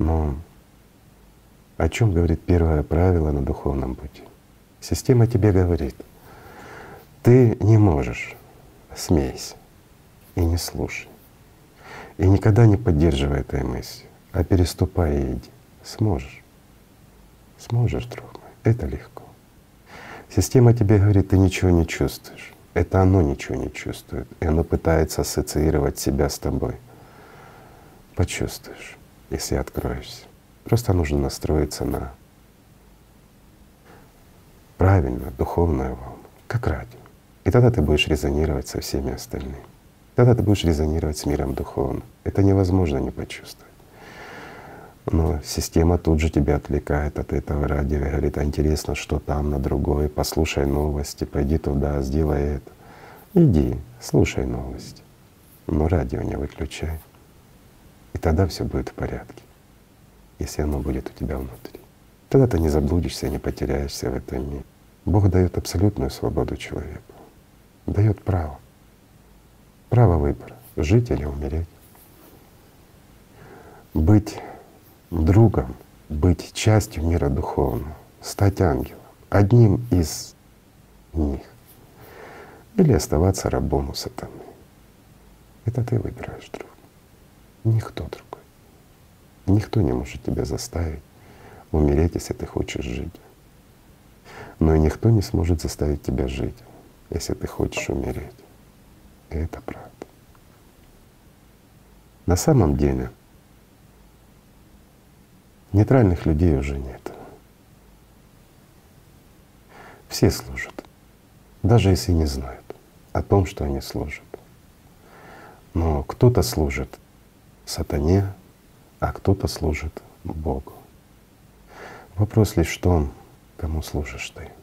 Но о чем говорит первое правило на духовном пути? Система тебе говорит: ты не можешь, смейся и не слушай. И никогда не поддерживай этой мысли, а переступай и иди. Сможешь. Сможешь, друг мой, это легко. Система тебе говорит: ты ничего не чувствуешь. Это оно ничего не чувствует, и оно пытается ассоциировать себя с тобой. Почувствуешь, если откроешься. Просто нужно настроиться на правильную духовную волну, как радио. И тогда ты будешь резонировать со всеми остальными. Тогда ты будешь резонировать с миром духовным. Это невозможно не почувствовать. Но система тут же тебя отвлекает от этого радио и говорит: а интересно, что там на другое, послушай новости, пойди туда, сделай это. Иди, слушай новости, но радио не выключай. И тогда все будет в порядке, если оно будет у тебя внутри. Тогда ты не заблудишься, не потеряешься в этом мире. Бог дает абсолютную свободу человеку, дает право выбора — жить или умереть. Быть другом, быть частью мира духовного, стать ангелом, одним из них, или оставаться рабом у сатаны. Это ты выбираешь, друг. Никто другой. Никто не может тебя заставить умереть, если ты хочешь жить. Но и никто не сможет заставить тебя жить, если ты хочешь умереть. И это правда. На самом деле нейтральных людей уже нет. Все служат, даже если не знают о том, что они служат. Но кто-то служит сатане, а кто-то служит Богу. Вопрос лишь в том, кому служишь ты.